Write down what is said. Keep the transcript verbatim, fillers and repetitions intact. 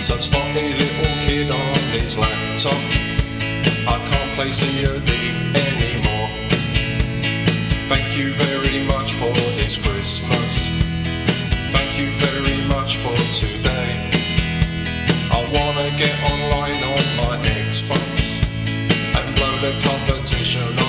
Some spotty little kid on his laptop. I can't play C O D anymore. Thank you very much for this Christmas. Thank you very much for today. I wanna get online on my Xbox and blow the competition